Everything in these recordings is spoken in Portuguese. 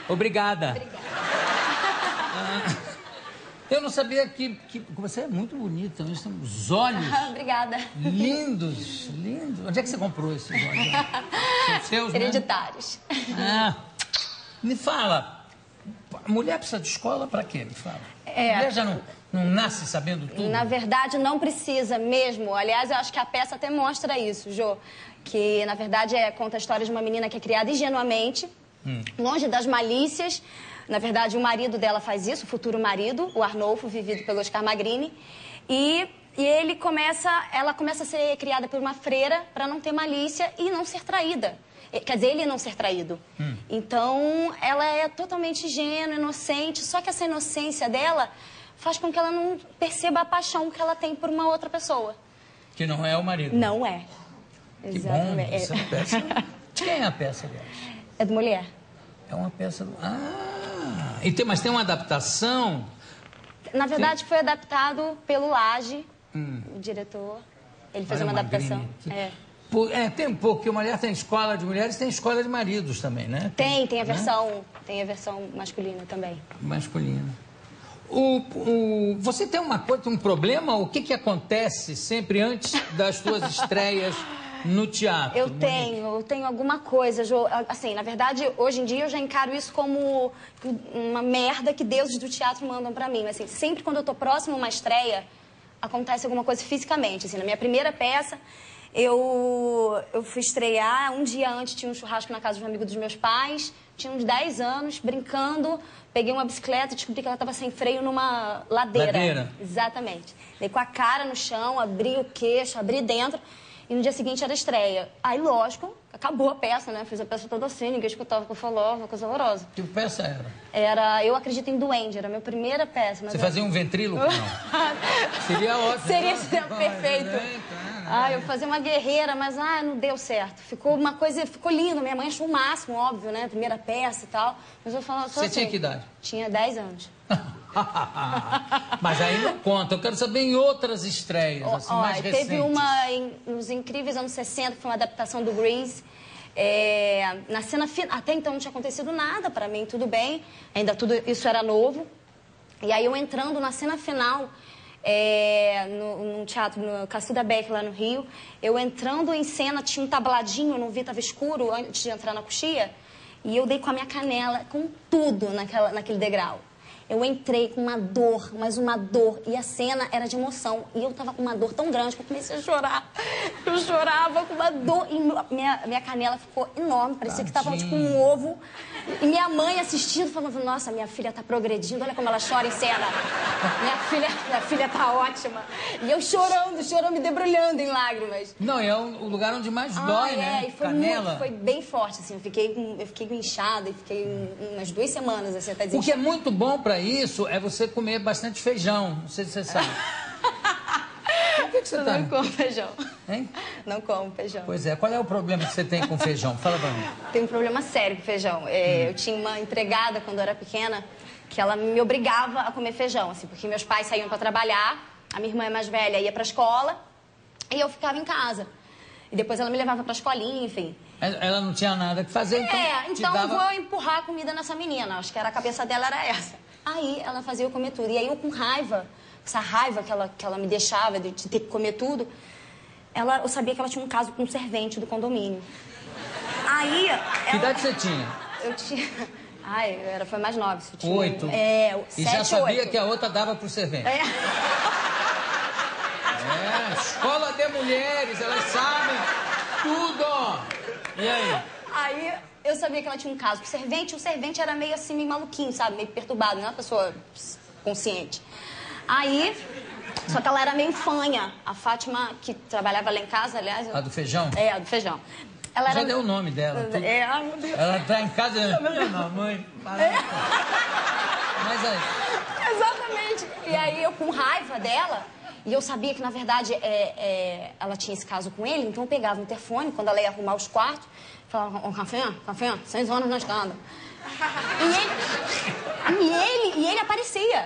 Obrigada. Obrigada. Eu não sabia que você é muito bonita, os olhos. Obrigada. Lindos, lindos. Onde é que você comprou esses olhos? São seus, hereditários. Né? Me fala, a mulher precisa de escola para quê? Me fala. A mulher já não nasce sabendo tudo? Na verdade, não precisa mesmo. Aliás, eu acho que a peça até mostra isso, Jô. Que, na verdade, conta a história de uma menina que é criada ingenuamente, longe das malícias. Na verdade, o marido dela faz isso, o futuro marido, o Arnolfo, vivido pelo Oscar Magrini. E ela começa a ser criada por uma freira para não ter malícia e não ser traída. Quer dizer, ele não ser traído. Então, ela é totalmente ingênua, inocente, só que essa inocência dela faz com que ela não perceba a paixão que ela tem por uma outra pessoa. Que não é o marido. Não é. Que exatamente. Bom, essa peça. De quem é a peça, aliás? É do Mulher. É uma peça do... mas tem uma adaptação? Na verdade, foi adaptado pelo Lage, o diretor. Ele fez uma adaptação. Tem um pouco, que o Mulher tem escola de mulheres, tem escola de maridos também, né? Tem a versão, tem a versão masculina também. Masculina. Você tem um problema? O que acontece sempre antes das suas estreias no teatro? Eu tenho alguma coisa, Jô. Assim, na verdade, hoje em dia eu já encaro isso como uma merda que deuses do teatro mandam pra mim. Assim, sempre quando eu tô próximo a uma estreia, acontece alguma coisa fisicamente. Assim, na minha primeira peça, eu fui estrear, um dia antes tinha um churrasco na casa de um amigo dos meus pais, tinha uns 10 anos, brincando, peguei uma bicicleta e descobri que ela estava sem freio numa ladeira. Ladeira? Exatamente. Dei com a cara no chão, abri o queixo, abri dentro, e no dia seguinte era a estreia. Aí, lógico, acabou a peça, né? Fiz a peça toda assim, ninguém escutava o que eu falava, coisa horrorosa. Que peça era? Era Eu Acredito em Duende, era a minha primeira peça. Mas você fazia um ventríloco, não? Seria ótimo. Seria perfeito. Eu fazia uma guerreira, mas não deu certo. Ficou uma coisa, ficou lindo. Minha mãe achou o máximo, óbvio, né? Primeira peça e tal. Mas eu falava só Você assim, tinha que idade? Tinha 10 anos. Mas aí não conta. Eu quero saber em outras estreias, assim, mais recentes. Teve uma nos incríveis anos 60, que foi uma adaptação do Grease. Na cena final, até então não tinha acontecido nada pra mim, tudo bem. Ainda tudo isso era novo. E aí eu entrando na cena final, no teatro, no Cacilda Beck, lá no Rio, eu entrando em cena, tinha um tabladinho, eu não vi, tava escuro antes de entrar na coxia, e eu dei com a minha canela, com tudo naquele degrau. Eu entrei com uma dor, mas uma dor, e a cena era de emoção, e eu tava com uma dor tão grande que eu comecei a chorar. Eu chorava com uma dor, e minha canela ficou enorme, parecia que tava tipo um ovo. E minha mãe assistindo, falando, nossa, minha filha tá progredindo, olha como ela chora em cena. Minha filha tá ótima. E eu chorando, me debrulhando em lágrimas. Não, é o lugar onde mais dói, né? E foi canela. Foi bem forte, assim, eu fiquei inchada e fiquei umas 2 semanas, assim, até desistir. O que é muito bom pra isso é você comer bastante feijão, não sei se você sabe. Por que você tá? Não como feijão. Hein? Não como feijão. Pois é, qual é o problema que você tem com feijão? Fala pra mim. Tem um problema sério com feijão. Eu tinha uma empregada quando eu era pequena que ela me obrigava a comer feijão, assim, porque meus pais saíam pra trabalhar, a minha irmã é mais velha ia pra escola e eu ficava em casa. E depois ela me levava pra escolinha, enfim. Ela não tinha nada que fazer, então então dava... eu vou empurrar a comida nessa menina. Acho que a cabeça dela era essa. Aí ela fazia eu comer tudo. E aí eu com raiva, essa raiva que ela me deixava de ter que comer tudo, eu sabia que ela tinha um caso com um servente do condomínio. Aí... Que idade você tinha? Eu tinha... foi mais 9. Eu tinha 8? 7, e já sabia 8. que a outra dava pro servente? Escola de mulheres, elas sabem tudo. E aí? Aí eu sabia que ela tinha um caso com o servente era meio assim, meio maluquinho, sabe? Meio perturbado, não é uma pessoa consciente. Aí, só que ela era meio fanha. A Fátima, que trabalhava lá em casa, aliás... A do feijão? A do feijão. Ela já deu o nome dela. Tudo. Meu Deus. Ela tá em casa e... Mamãe, fala. Mas aí... Exatamente. E aí eu com raiva dela... E eu sabia que, na verdade, ela tinha esse caso com ele, então eu pegava o interfone, quando ela ia arrumar os quartos, falava, café, 6 horas na escada. E ele aparecia.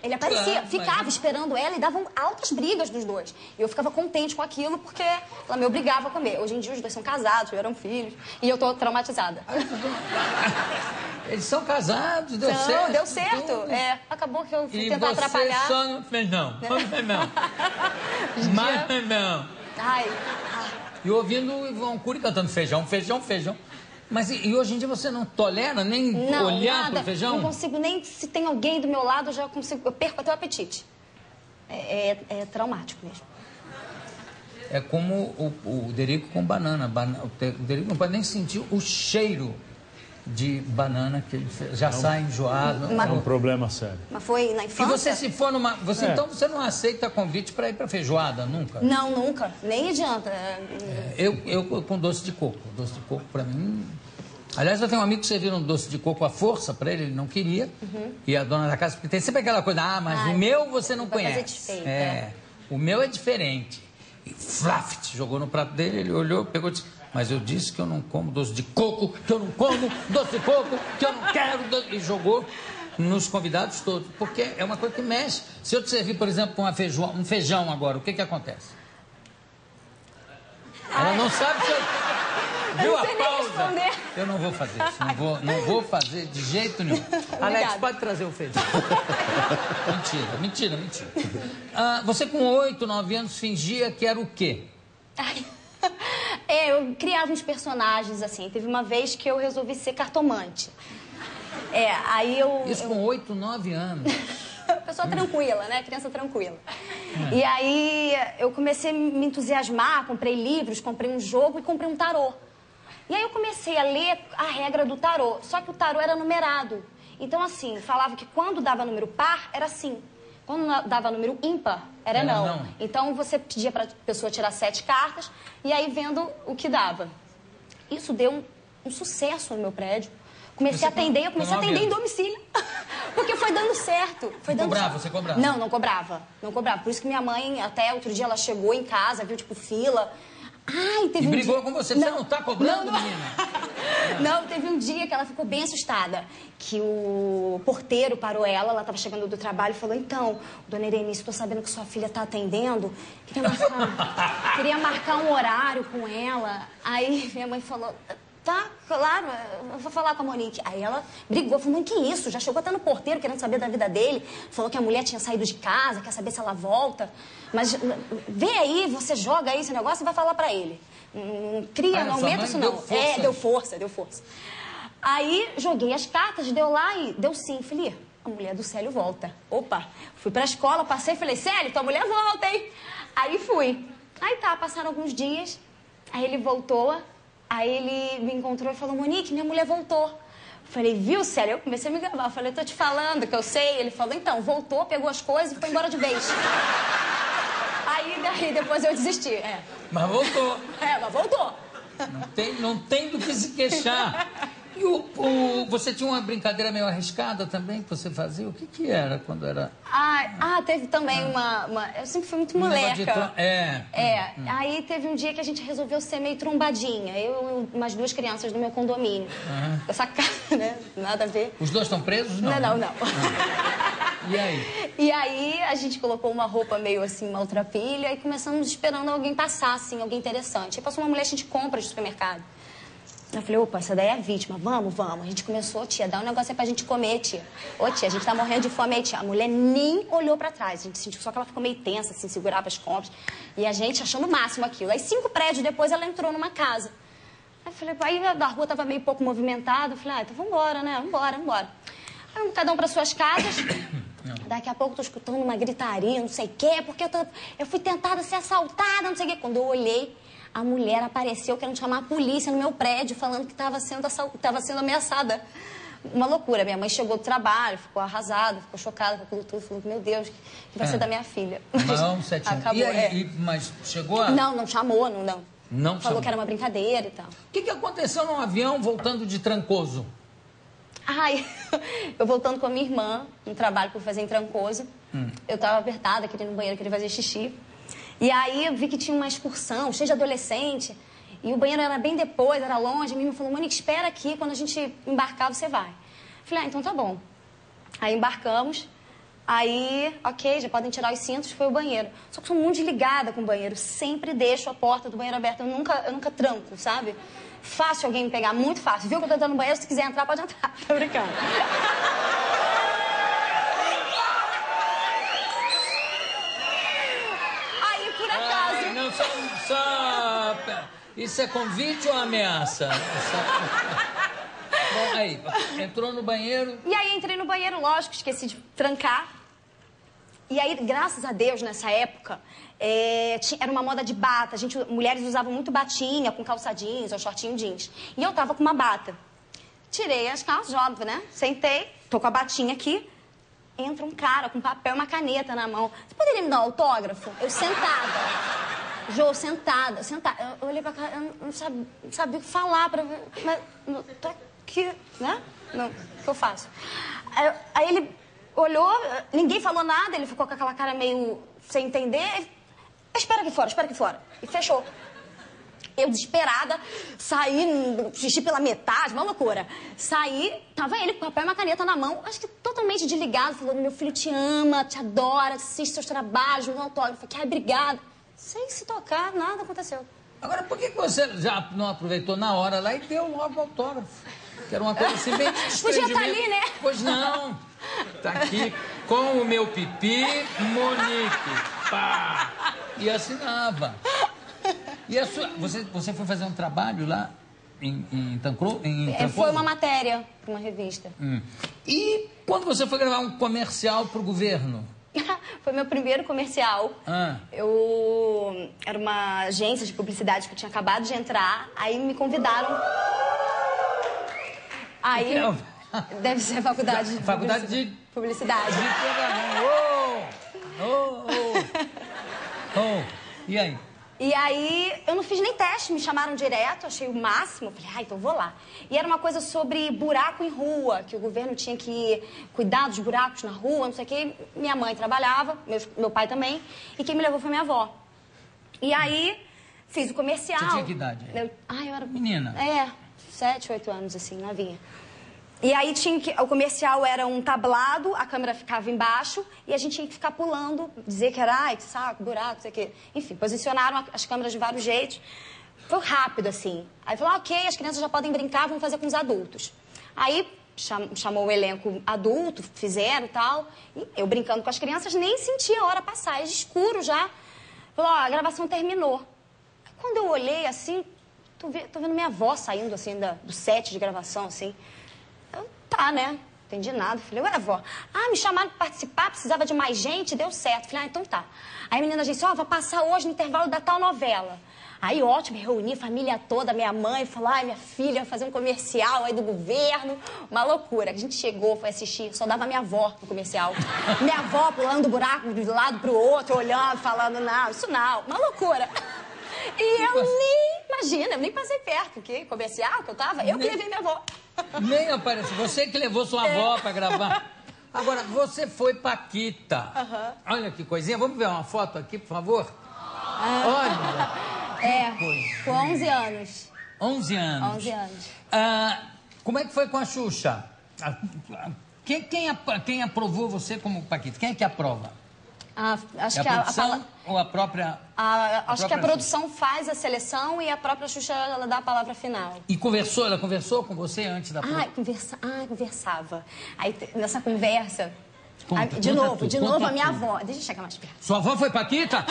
Ele aparecia, Claro, ficava mas... esperando ela e davam altas brigas dos dois. E eu ficava contente com aquilo porque ela me obrigava a comer. Hoje em dia os dois são casados, tiveram filhos e eu tô traumatizada. Eles são casados, deu certo. Deu certo. Acabou que eu fui tentar atrapalhar. E você só não fez não. Não fez não. Mas fez não. Ai. E ouvindo o Ivan Cury cantando feijão, feijão, feijão. Mas e hoje em dia você não tolera nem olhar pro feijão? Não consigo nem, se tem alguém do meu lado, eu perco até o apetite. É traumático mesmo. É como o Derico com banana. O Derico não pode nem sentir o cheiro de banana, que ele já sai enjoado. É um problema sério. Mas foi na infância? E você, se for numa... Então você não aceita convite para ir para feijoada, nunca? Não, nunca. Nem adianta. Eu com doce de coco. Doce de coco, para mim... Aliás, eu tenho um amigo que serviram doce de coco à força para ele não queria. E a dona da casa... Porque tem sempre aquela coisa, mas o meu você não conhece. O meu é diferente. E flaft, jogou no prato dele, ele olhou, pegou e disse... Mas eu disse que eu não como doce de coco, que eu não como doce de coco, que eu não quero doce... E jogou nos convidados todos. Porque é uma coisa que mexe. Se eu te servir, por exemplo, um feijão agora, o que acontece? Ela não sabe se eu... Viu a pausa? Eu não vou fazer isso. Não vou fazer de jeito nenhum. Alex, pode trazer o feijão. Mentira. Você com 8, 9 anos fingia que era o quê? Eu criava uns personagens, assim. Teve uma vez que eu resolvi ser cartomante. Aí eu... Isso com 8, 9 anos. Pessoa tranquila, né? Criança tranquila. E aí eu comecei a me entusiasmar, comprei livros, comprei um jogo e comprei um tarô. E aí eu comecei a ler a regra do tarô, só que o tarô era numerado. Então, assim, falava que quando dava número par, era sim. Quando dava número ímpar, era não. Então, você pedia para a pessoa tirar 7 cartas e aí vendo o que dava. Isso deu um sucesso no meu prédio. Comecei a atender em domicílio. Porque foi dando certo. Você cobrava? Não cobrava. Por isso que minha mãe, até outro dia, ela chegou em casa, viu, tipo, fila... E brigou com você. Você não tá cobrando, menina? Não, teve um dia que ela ficou bem assustada. Que o porteiro parou ela tava chegando do trabalho e falou: então, dona Erenice, tô sabendo que sua filha tá atendendo. Queria marcar um horário com ela. Aí minha mãe falou... Tá, claro, eu vou falar com a Monique. Aí ela brigou, falou, mãe, que isso? Já chegou até no porteiro querendo saber da vida dele. Falou que a mulher tinha saído de casa, quer saber se ela volta. Mas vê aí, você joga aí esse negócio e vai falar pra ele. Não cria, não aumenta isso não. Deu força. Aí joguei as cartas, deu lá e deu sim. Falei, a mulher do Célio volta. Opa, fui pra escola, passei e falei, Célio, tua mulher volta, hein? Aí fui. Aí tá, passaram alguns dias, aí ele voltou... Aí ele me encontrou e falou, Monique, minha mulher voltou. Falei, viu, Célio? Eu comecei a me gabar. Falei, tô te falando que eu sei. Ele falou, então, voltou, pegou as coisas e foi embora de vez. Aí depois eu desisti, Mas voltou. Mas voltou. Não tem do que se queixar. E você tinha uma brincadeira meio arriscada também que você fazia? O que era quando era... Teve também uma... Eu sempre fui muito moleca. Aí teve um dia que a gente resolveu ser meio trombadinha. Eu e umas 2 crianças do meu condomínio. Essa cara, né? Nada a ver. Os 2 estão presos? Não. E aí? E aí a gente colocou uma roupa meio assim, maltrapilha, e começamos esperando alguém passar, assim, alguém interessante. Aí passou uma mulher, a gente compra de supermercado. Eu falei, opa, essa daí é a vítima, vamos. A gente começou, tia, dá um negócio aí pra gente comer, tia. Ô, tia, a gente tá morrendo de fome aí, tia. A mulher nem olhou pra trás, a gente sentiu só que ela ficou meio tensa, assim, segurava as compras. E a gente achando o máximo aquilo. Aí 5 prédios depois ela entrou numa casa. Aí eu falei, aí a rua tava meio pouco movimentada. Eu falei, então vambora, né, vambora. Aí cada um pra suas casas. Daqui a pouco eu tô escutando uma gritaria, não sei o quê, porque eu fui tentada ser assaltada, não sei o quê. Quando eu olhei, a mulher apareceu querendo chamar a polícia no meu prédio, falando que estava sendo ameaçada. Uma loucura. Minha mãe chegou do trabalho, ficou arrasada, ficou chocada com aquilo tudo. Falou, meu Deus, que vai ser da minha filha. Não, 7 anos. Acabou, e aí, mas chegou a... Não chamou, não. Não falou chamou. Que era uma brincadeira e tal. O que aconteceu num avião voltando de Trancoso? Eu voltando com a minha irmã, no trabalho que eu fazia em Trancoso. Eu tava apertada, querendo ir no banheiro, queria fazer xixi. E aí eu vi que tinha uma excursão, cheia de adolescente. E o banheiro era bem depois, era longe. A minha irmã falou, Monique, espera aqui, quando a gente embarcar, você vai. Falei, então tá bom. Aí embarcamos. Aí, ok, já podem tirar os cintos, foi o banheiro. Só que sou muito desligada com o banheiro. Sempre deixo a porta do banheiro aberta. Eu nunca tranco, sabe? Fácil alguém me pegar, muito fácil. Viu que eu tô entrando no banheiro? Se quiser entrar, pode entrar. Tô brincando. Aí, por acaso... Ai, não, Isso é convite ou ameaça? Bom, aí, entrou no banheiro... E aí, entrei no banheiro, lógico, esqueci de trancar. E aí, graças a Deus, nessa época, era uma moda de bata. Mulheres usavam muito batinha, com calça jeans ou shortinho jeans. E eu tava com uma bata. Tirei as calças, óbvio, né? Sentei, tô com a batinha aqui. Entra um cara com papel e uma caneta na mão. Você poderia me dar um autógrafo? Eu sentada. Jô, sentada. Eu olhei pra cá, eu não sabia o que falar. Mas tô aqui, né? Não, o que eu faço? Aí ele... olhou, ninguém falou nada, ele ficou com aquela cara meio sem entender. Espera aqui fora. E fechou. Eu, desesperada, saí, xixi pela metade, uma loucura. Saí, tava ele com papel e uma caneta na mão, acho que totalmente desligado, falando, meu filho te ama, te adora, assiste seus trabalhos, um autógrafo. Falei, ai, obrigada. Sem se tocar, nada aconteceu. Agora, por que você já não aproveitou na hora lá e deu logo o autógrafo? Que era uma coisa assim bem de Podia estar ali, né? Pois não. Tá aqui com o meu pipi, Monique. Pá. E assinava. E a sua... Você foi fazer um trabalho lá em Trancoso? Foi uma matéria para uma revista. E quando você foi gravar um comercial pro governo? Foi meu primeiro comercial. Era uma agência de publicidade que eu tinha acabado de entrar. Aí me convidaram. Aí... Deve ser faculdade de publicidade. E aí? E aí, eu não fiz nem teste, me chamaram direto, achei o máximo. Falei, então vou lá. E era uma coisa sobre buraco em rua, que o governo tinha que cuidar dos buracos na rua, não sei o quê. Minha mãe trabalhava, meu pai também, e quem me levou foi minha avó. E aí, fiz o comercial. Você tinha que idade? Eu era... menina? 7, 8 anos, assim, novinha. E aí o comercial era um tablado, a câmera ficava embaixo e a gente tinha que ficar pulando, dizer que era, ai, que saco, buraco, não sei o quê. Enfim, posicionaram as câmeras de vários jeitos. Foi rápido, assim. Aí falou, ok, as crianças já podem brincar, vamos fazer com os adultos. Aí chamou o elenco adulto, fizeram e tal. E eu brincando com as crianças, nem senti a hora passar, era escuro já. Falou, a gravação terminou. Aí, quando eu olhei, assim, tô vendo minha avó saindo, assim, do set de gravação, assim. Tá, né? Entendi nada. Falei, ué, vó. Me chamaram pra participar, precisava de mais gente, deu certo. Falei, então tá. Aí a menina disse, vai passar hoje no intervalo da tal novela. Aí, ótimo, reuni a família toda, minha mãe, falou, minha filha vai fazer um comercial aí do governo. Uma loucura. A gente chegou, foi assistir, só dava minha avó no comercial. Minha avó pulando do buraco de um lado pro outro, olhando, falando, não, isso não. Uma loucura. E eu nem passei perto, porque comercial que eu tava, eu que levei minha avó. Nem apareceu. Você que levou sua avó pra gravar. Agora, você foi Paquita. Olha que coisinha. Vamos ver uma foto aqui, por favor? Olha. Com 11 anos. 11 anos. 11 anos. Como é que foi com a Xuxa? Quem aprovou você como Paquita? Quem é que aprova? Acho que a produção ou a própria... acho que a produção faz a seleção e a própria Xuxa, ela dá a palavra final. E ela conversou com você antes da produção? Conversava. Aí, nessa conversa... Conta de novo, a minha tudo. avó... Deixa eu chegar mais perto. Sua avó foi Paquita?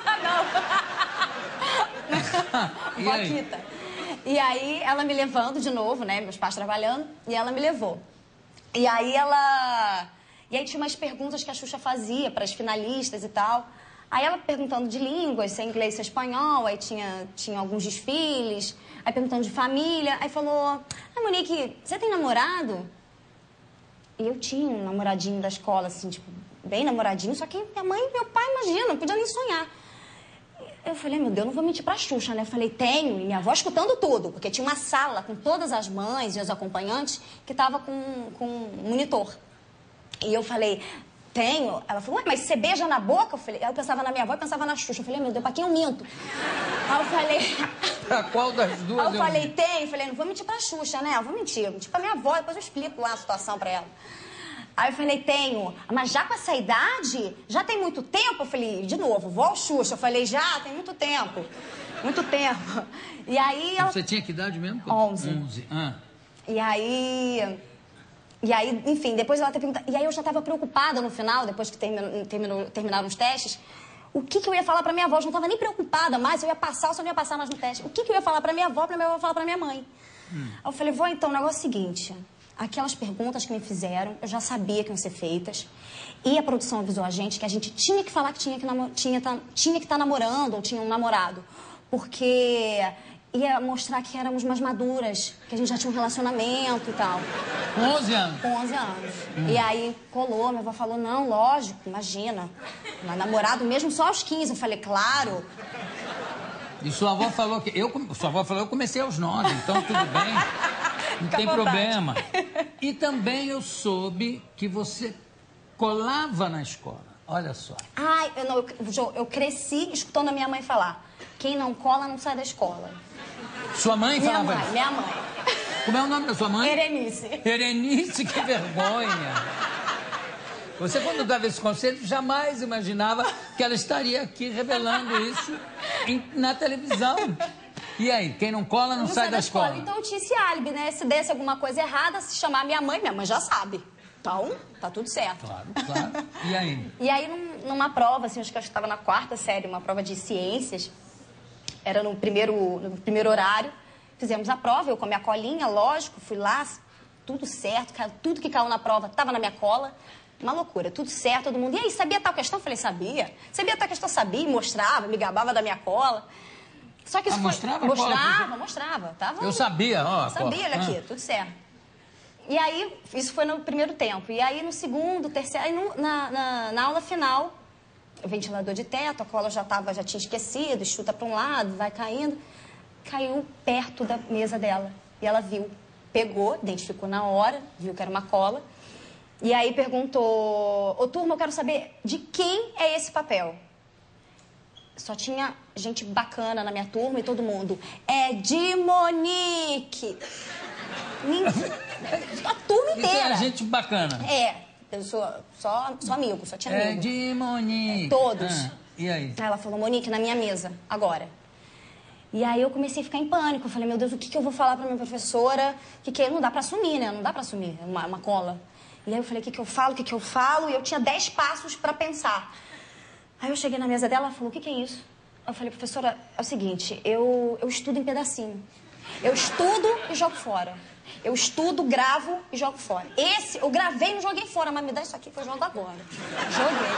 Não. Paquita. E aí, ela me levando de novo, né? Meus pais trabalhando, e ela me levou. E aí, E aí tinha umas perguntas que a Xuxa fazia para as finalistas e tal. Aí ela perguntando de línguas, se é inglês, se é espanhol, aí tinha alguns desfiles, aí perguntando de família, aí falou, Monique, você tem namorado? E eu tinha um namoradinho da escola, assim, tipo, bem namoradinho, só que minha mãe e meu pai, imagina, não podia nem sonhar. Eu falei, meu Deus, não vou mentir pra Xuxa, né? Eu falei, tenho, e minha avó escutando tudo, porque tinha uma sala com todas as mães e os acompanhantes que tava com um monitor. E eu falei, tenho. Ela falou, mas você beija na boca? Eu pensava na minha avó e pensava na Xuxa. Eu falei, meu Deus, pra quem eu minto? Aí eu falei... Pra qual das duas? Aí eu falei, tenho. Eu falei, não vou mentir pra Xuxa, né? Eu vou mentir pra minha avó, depois eu explico lá a situação pra ela. Aí eu falei, tenho. Mas já com essa idade? Já tem muito tempo? Eu falei, de novo, vou ao Xuxa. Eu falei, já, tem muito tempo. Muito tempo. E aí... Você tinha que idade mesmo? 11. 11. Ah. E aí, enfim, depois ela ter perguntado... E aí eu já estava preocupada no final, depois que terminaram os testes, o que eu ia falar pra minha avó. Eu não estava nem preocupada mais, eu ia passar ou só não ia passar mais no teste. O que eu ia falar pra minha avó falar pra minha mãe. Aí eu falei, vó, então, o negócio é o seguinte... Aquelas perguntas que me fizeram, eu já sabia que iam ser feitas. E a produção avisou a gente que a gente tinha que falar que tinha que estar namorando ou tinha um namorado. Porque ia mostrar que éramos mais maduras, que a gente já tinha um relacionamento e tal. Com 11 anos? Com 11 anos. E aí colou, minha avó falou, não, lógico, imagina. Mas namorado mesmo só aos 15. Eu falei, claro. E sua avó falou que... Sua avó falou, eu comecei aos 9, então tudo bem. Não tem problema. E também eu soube que você colava na escola. Olha só. Ai, eu cresci escutando a minha mãe falar. Quem não cola não sai da escola. Sua mãe falava isso? Minha mãe. Como é o nome da sua mãe? Erenice. Erenice, que vergonha. Você, quando dava esse conselho, jamais imaginava que ela estaria aqui revelando isso na televisão. E aí, quem não cola não sai da escola. Então eu tinha esse álibi, né? Se desse alguma coisa errada, se chamar minha mãe já sabe. Então, tá tudo certo. Claro, claro. E aí? E aí, numa prova, assim, acho que eu estava na 4ª série, uma prova de ciências. Era no primeiro horário. Fizemos a prova, eu com a minha colinha, lógico, fui lá, tudo certo, tudo que caiu na prova estava na minha cola. Uma loucura, tudo certo, todo mundo. E aí, sabia tal questão? Eu falei, sabia. Sabia tal questão? Sabia, mostrava, me gabava da minha cola. Só que isso mostrava? Mostrava. Tava... Eu sabia, ó. Sabia, olha aqui, tudo certo. E aí, isso foi no primeiro tempo. E aí, no segundo, terceiro, aí na aula final, o ventilador de teto, a cola já tinha esquecido, chuta para um lado, vai caindo. Caiu perto da mesa dela. E ela viu, pegou, identificou na hora, viu que era uma cola. E aí perguntou, ô turma, eu quero saber de quem é esse papel? Só tinha gente bacana na minha turma e todo mundo. É de Monique. A turma inteira. Isso é gente bacana. É, eu sou só amigo, só tinha amigo. É de Monique. Todos. E aí? Aí ela falou, Monique, na minha mesa, agora. E aí eu comecei a ficar em pânico. Eu falei, meu Deus, o que eu vou falar pra minha professora? Que não dá pra assumir, né? Não dá pra assumir uma cola. E aí eu falei, o que eu falo? E eu tinha 10 passos pra pensar. Aí eu cheguei na mesa dela, ela falou, o que é isso? Eu falei, professora, é o seguinte, eu estudo em pedacinho. Eu estudo e jogo fora. Eu estudo, gravo e jogo fora. Esse, eu gravei e não joguei fora, mas me dá isso aqui que eu jogo agora. Joguei.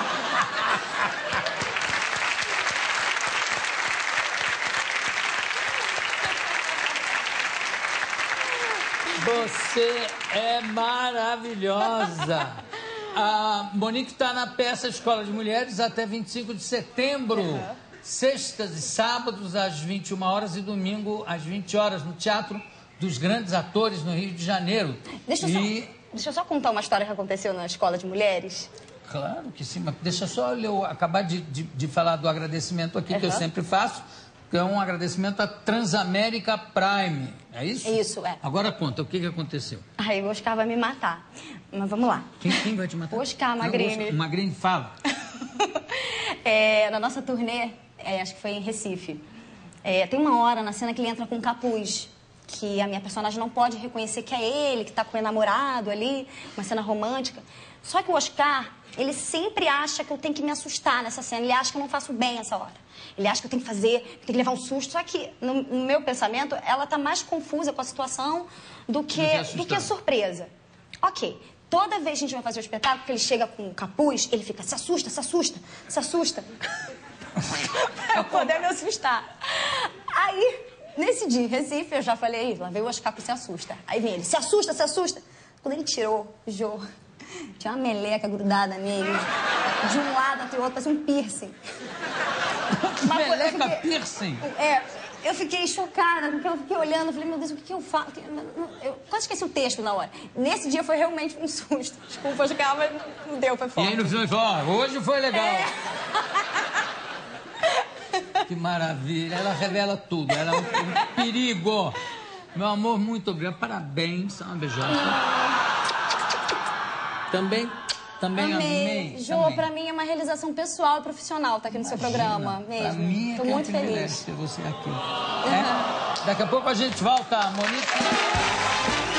Você é maravilhosa. A Monique está na peça Escola de Mulheres até 25 de setembro. Sextas e sábados às 21 horas e domingo às 20 horas no Teatro dos Grandes Atores no Rio de Janeiro. Deixa eu só contar uma história que aconteceu na Escola de Mulheres. Claro que sim, mas deixa só eu acabar de falar do agradecimento aqui que eu sempre faço. Que é um agradecimento à Transamérica Prime, é isso? Isso, é. Agora conta, o que aconteceu? Aí o Oscar vai me matar, mas vamos lá. Quem vai te matar? O Oscar Magrini. O Magrini fala. Na nossa turnê, acho que foi em Recife, tem uma hora na cena que ele entra com um capuz, que a minha personagem não pode reconhecer que é ele, que tá com o namorado ali, uma cena romântica. Só que o Oscar, ele sempre acha que eu tenho que me assustar nessa cena, ele acha que eu não faço bem essa hora. Ele acha que eu tenho que fazer, que eu tenho que levar um susto. Só que, no meu pensamento, ela tá mais confusa com a situação do que a surpresa. Ok, toda vez que a gente vai fazer o espetáculo, que ele chega com o capuz, ele fica, se assusta, se assusta, se assusta. Pra eu poder me assustar. Aí, nesse dia em Recife, eu já falei, lá veio o Oscar que se assusta. Aí vem ele, se assusta, se assusta. Quando ele tirou, Jô, tinha uma meleca grudada nele, de um lado até o outro, parecia um piercing. Meleca piercing? Eu fiquei chocada, porque eu fiquei olhando, eu falei, meu Deus, o que eu faço? Eu quase esqueci o texto na hora. Nesse dia foi realmente um susto. Desculpa, Oscar, mas não deu, foi forte. E aí no final ele falou, hoje foi legal. Que maravilha, ela revela tudo, ela é um perigo. Meu amor, muito obrigado, parabéns, uma beijada. Também amei. Jô, também. pra mim é uma realização pessoal e profissional estar aqui no seu programa mesmo. Pra mim Tô muito feliz. ter você aqui. Daqui a pouco a gente volta, Monique.